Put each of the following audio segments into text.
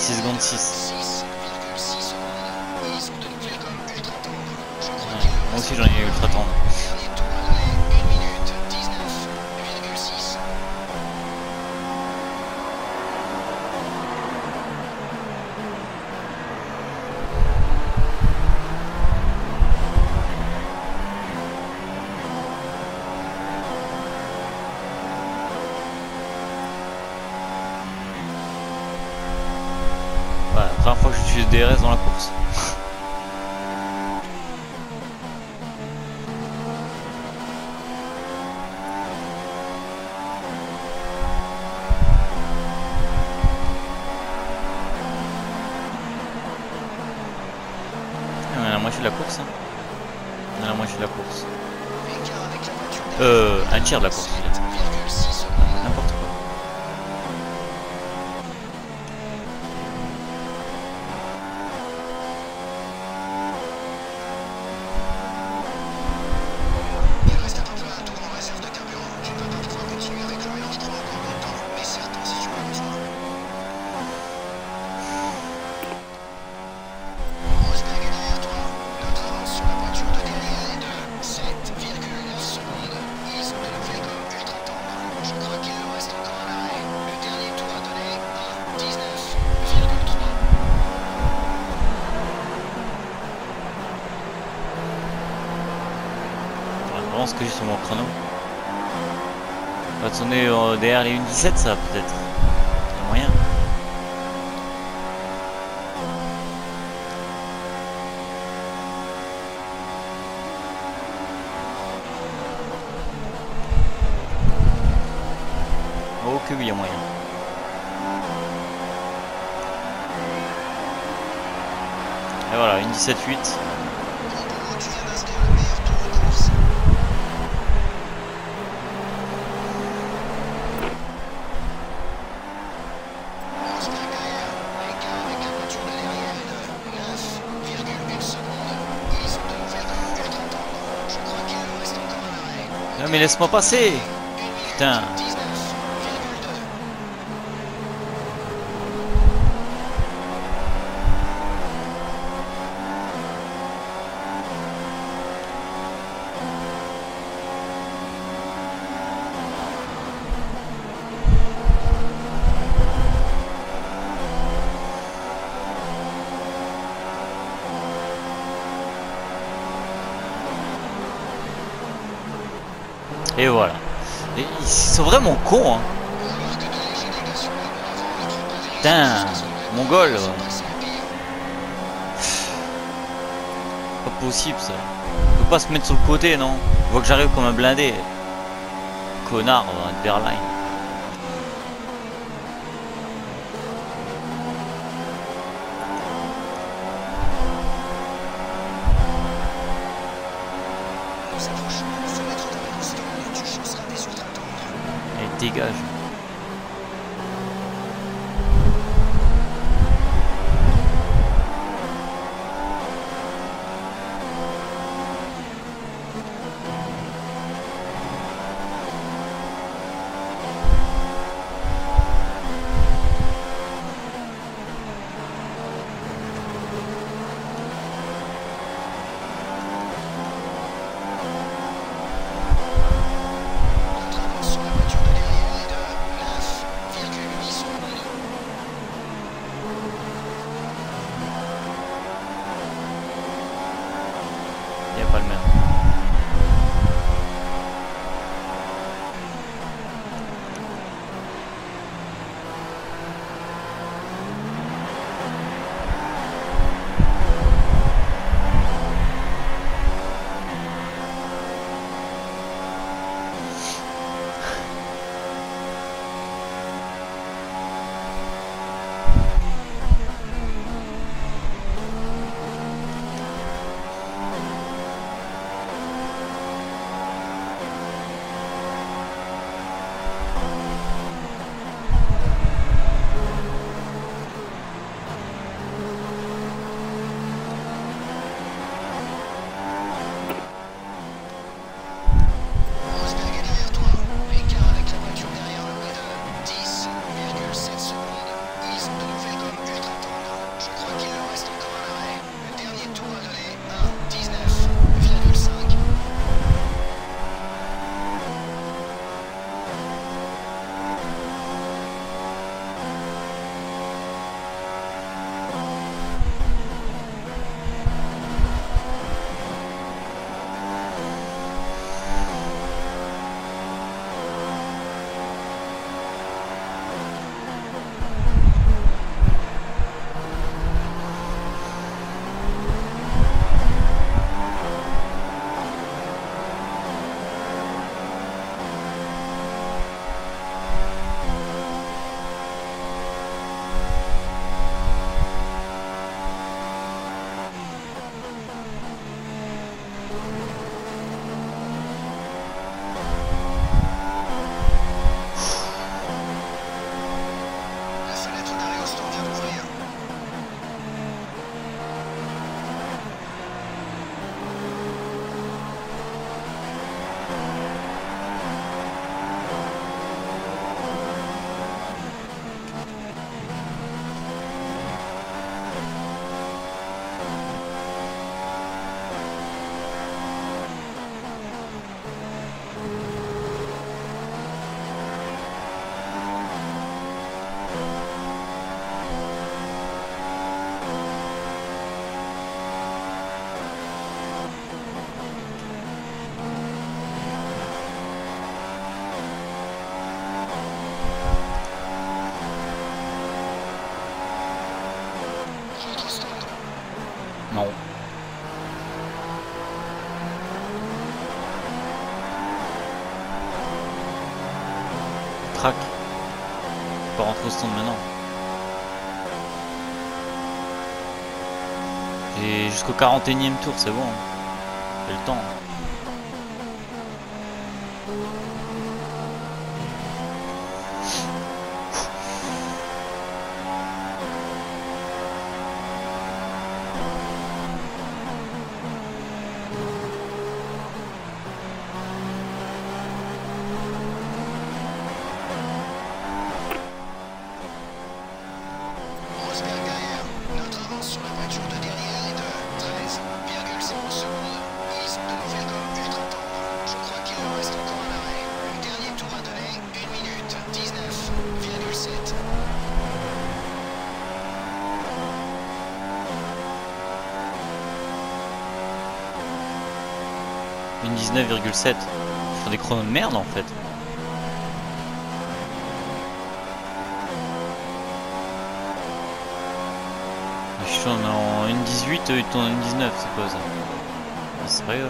6 secondes 6. Ouais, moi aussi j'en ai ultra tendre. Ouais, la première fois que j'utilise DRS dans la course. On est à la moitié de la course. Hein. On est à la moitié de la course. Un tiers de la course. N'importe quoi. Ce que j'ai sur mon chrono. On va tourner derrière les 1.17 ça peut-être. Il y a moyen. Oh que oui, il y a moyen. Et voilà, 1.17.8. Non mais laisse-moi passer. Putain. Et voilà. Et ils sont vraiment cons, hein. Putain, mongol. Pas possible ça. On peut pas se mettre sur le côté, non. Je vois que j'arrive comme un blindé. Connard, on va être Berline. Dégage. craque. Pas rentrer au stand maintenant. Et jusqu'au 41e tour, c'est bon. J'ai le temps. Une 19,7. Ils font des chronos de merde en fait. Je suis en une 18, ils tournent en une 19, c'est quoi ça? C'est sérieux là?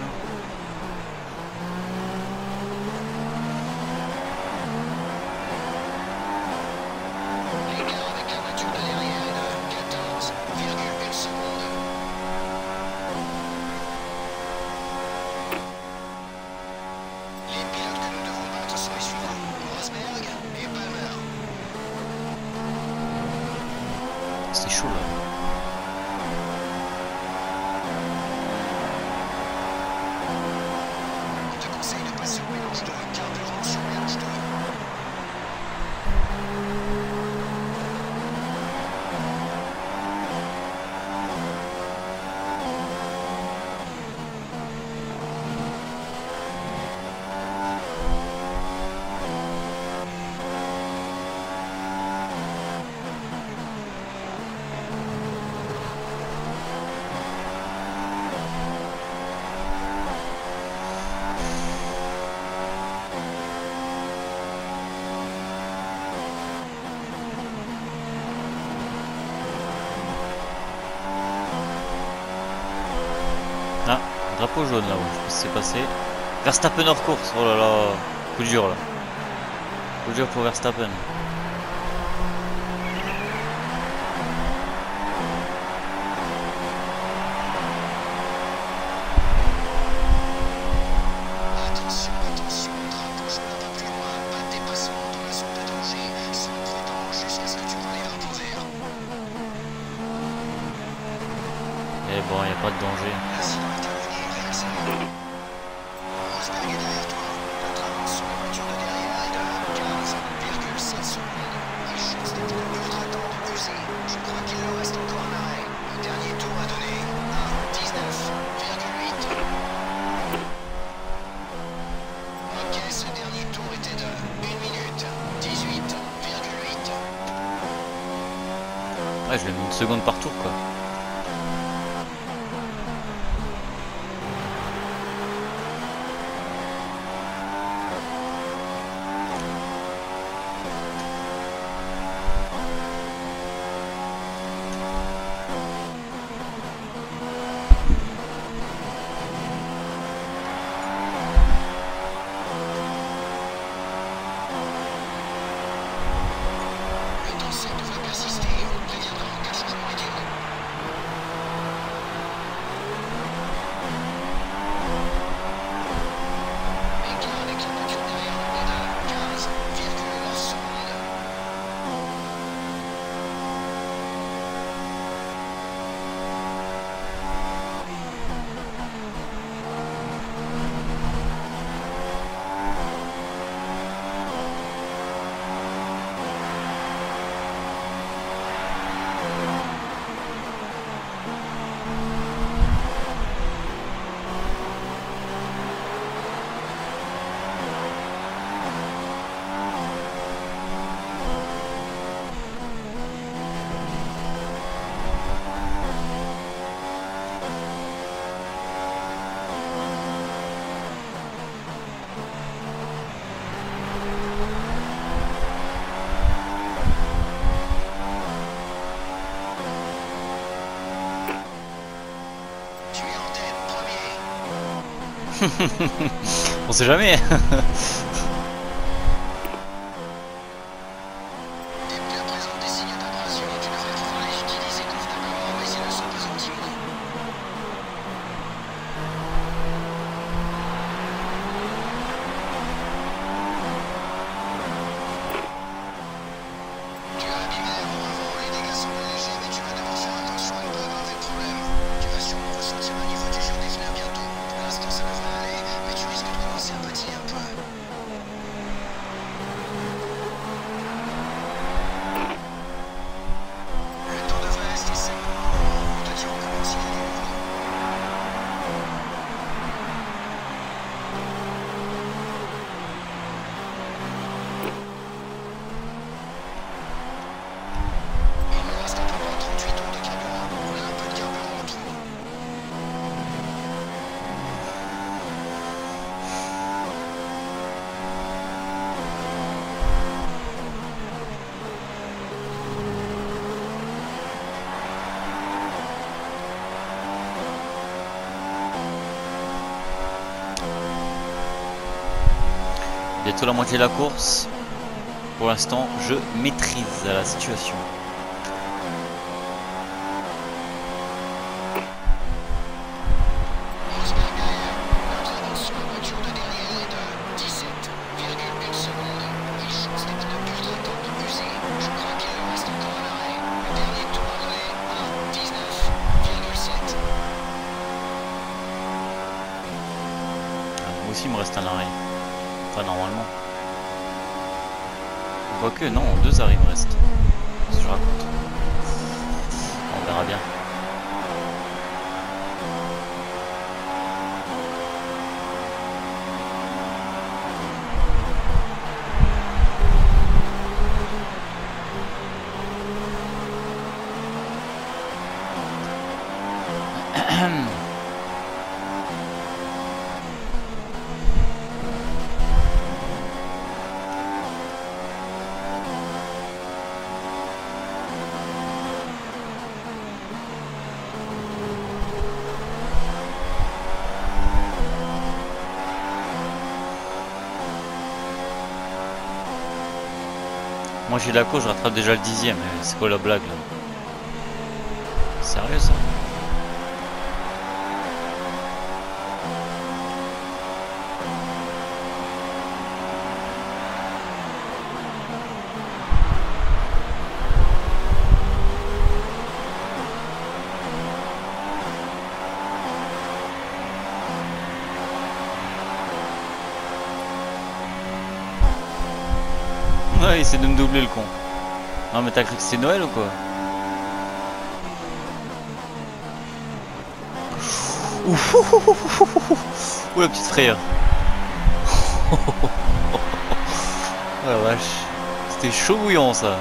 C'est chaud là. On te conseille de passer au mélange de carburant sur mélange de. Ah, drapeau jaune là, je sais pas ce qui s'est passé. Verstappen hors course, oh là là, coup dur là. Coup dur pour Verstappen. Attention, attention, drapeau jaune un peu plus loin, pas de dépassement dans la zone de danger, sois prudent jusqu'à ce que tu vois les drapeaux verts. Et bon, il n'y a pas de danger. Merci d'intervenir et accélère. Rosberg est derrière toi, notre avance sur la voiture de derrière est de 15,7 secondes. Les chances d'être le neutre attendent usées. Je crois qu'il leur reste encore un arrêt. Le dernier tour a donné 1,19,8. Ok, ce dernier tour était de 1 minute 18,8. Ouais, je lui ai mis une seconde par tour quoi. Le temps sec devrait persister. On préviendra en cas de changement météo. Écart avec la voiture derrière nous est de 15,11 secondes. Tu es en tête, premier. On sait jamais. bientôt la moitié de la course. Pour l'instant, je maîtrise la situation. Rosberg derrière. Notre avance sur la voiture de derrière est de 17,1 secondes. Il change des pneus ultra tendres usés. Je crois qu'il leur reste encore un arrêt. Le dernier tour à donner à 19,7. Moi aussi, il me reste un arrêt. Enfin, normalement. Quoique, non, 2 arrêts il me reste. Qu'est-ce que je raconte? On verra bien. Moi j'ai la course, je rattrape déjà le 10e. C'est quoi la blague là? Sérieux ça? Ouais, il essaie de me doubler le con. Non mais t'as cru que c'était Noël ou quoi? Ouf. Ouh la petite frayeur. Oh la vache. C'était chaud bouillant ça.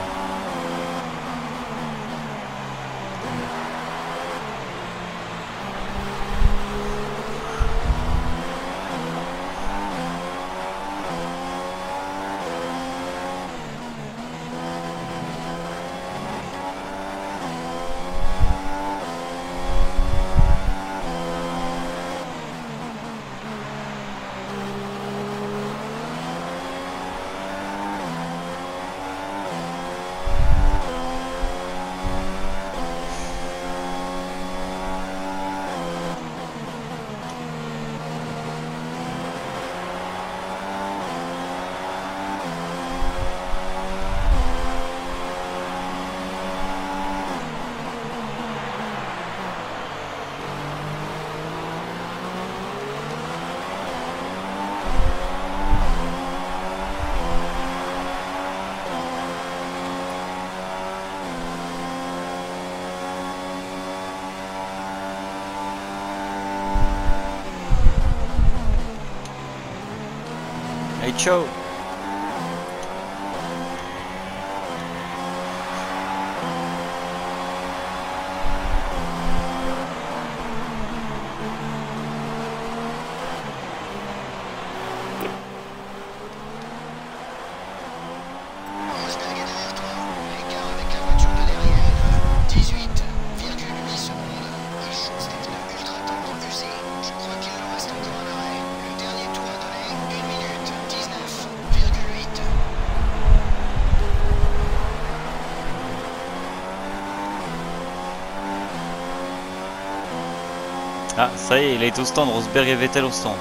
Hey, ciao. Rosberg est derrière toi. L'écart avec la voiture de derrière est de 18,8 secondes. Il change des pneus ultra tendres usés. Je crois qu'il leur reste encore un arrêt. Le dernier tour à donner 1 minute 19,8. Ah, ça y est, il est au stand. Rosberg et Vettel au stand.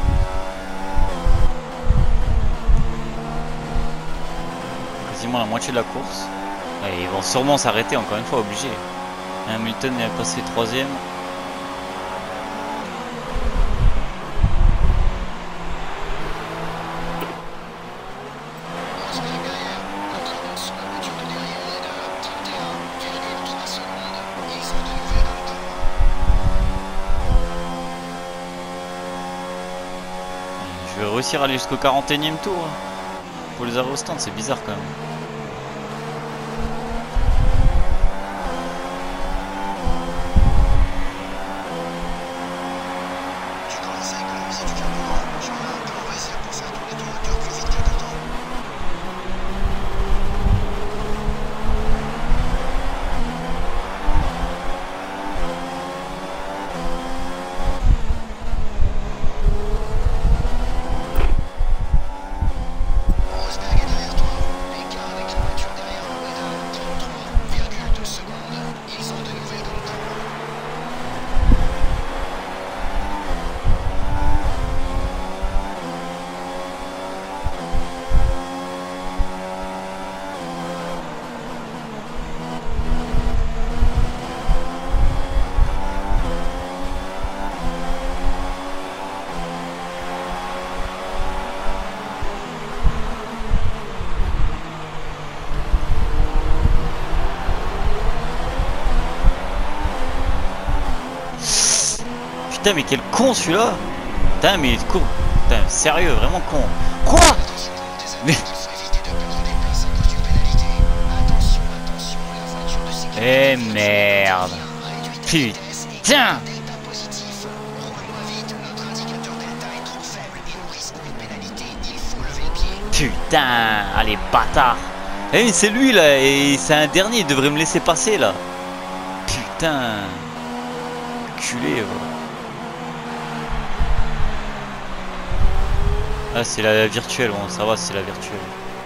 Quasiment la moitié de la course. Et ils vont sûrement s'arrêter encore une fois, obligé. Hamilton est passé 3e. Rosberg derrière. Notre avance sur la voiture de derrière est de 31,3 secondes. Ils sont de nouveau dans le tour. Je vais réussir à aller jusqu'au 41e tour. Pour les arrêts au stand, c'est bizarre quand même. Tu commences à économiser du carburant. Je me demande comment on va essayer pour faire tourner ton moteur plus vite que t'attends. Putain, mais quel con celui-là. Putain, mais il est con. Putain, sérieux, vraiment con. Quoi? Attention, Mais... il faut éviter de perdre des places à cause d'une pénalité. Attention, attention, la voiture de sécurité Eh virtuelle merde. réduit ta vitesse et Putain. delta positif. Roule moins vite, notre indicateur delta est trop faible et on risque une pénalité. Il faut lever le pied. Putain, allez, bâtard. Eh, c'est lui là, et c'est un dernier, il devrait me laisser passer là. Putain. Culé, voilà. Ah, c'est la virtuelle, bon, ça va, c'est la virtuelle.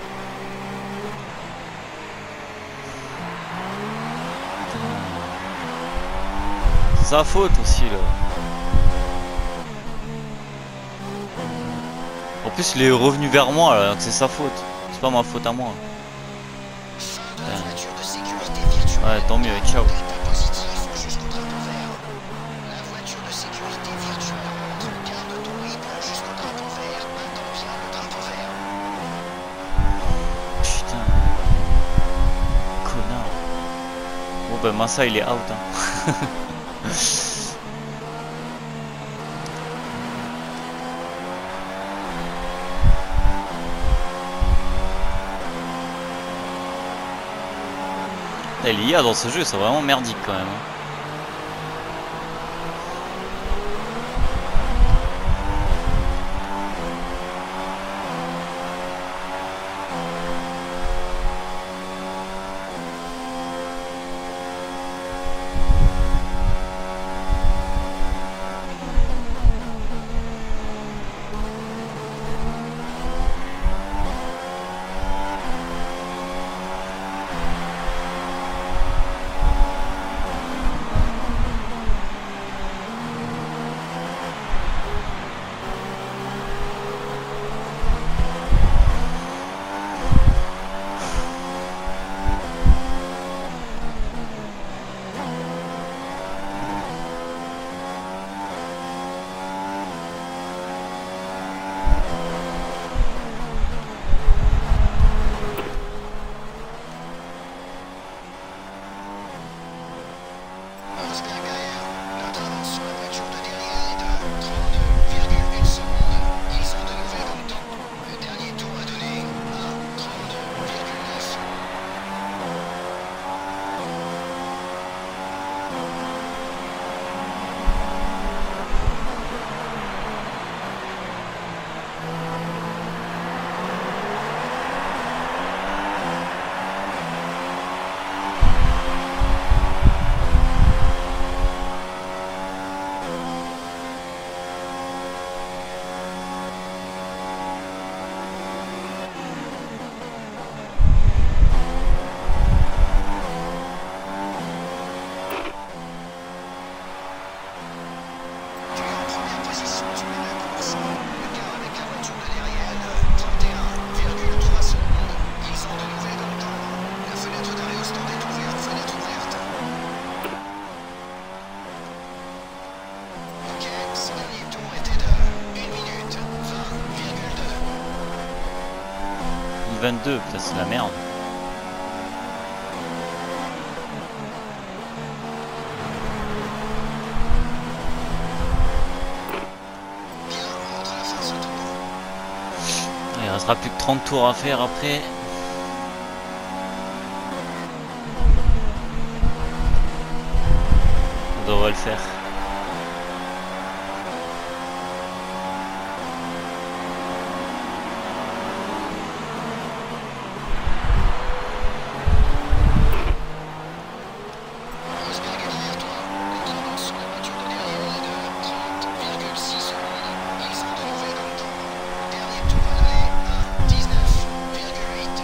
C'est sa faute aussi là. En plus, il est revenu vers moi là, donc c'est sa faute. C'est pas ma faute à moi. Fin de la voiture de sécurité virtuelle. Ouais, tant mieux, ciao. Delta positif jusqu'au drapeau vert. La voiture de sécurité virtuelle rentre. Garde ton rythme jusqu'au drapeau vert. Attends bien le drapeau vert. Putain. Connard. Bon ben Massa il est out hein. L'IA dans ce jeu c'est vraiment merdique quand même hein. Notre avance sur la voiture de derrière est de 32,1 secondes. Ils ont de nouvelles dans le temps. Le dernier tour a donné 1,32,9. Tu es en première position, tu mènes la course. Le gars avec la voiture de derrière est de 31,3 secondes. Ils ont de nouvelles dans le temps. La fenêtre d'arrêt au stand est ouverte. Fenêtre ouverte. Ok, ce dernier tour était de 1 minute 20,2. 22, putain c'est la merde. Bien, on rentre à la fin de ce tour. Il restera plus que 30 tours à faire après. On devrait le faire. Rosberg est derrière toi. Notre avance sur la voiture de derrière est de 30,6 secondes. Ils ont de nouvelles dans le temps. Dernier tour à donner 1,19,8.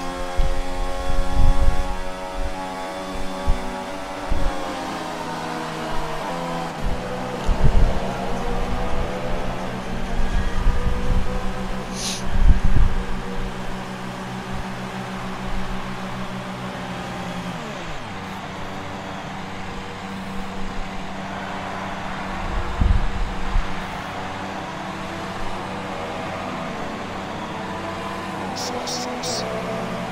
Force, force.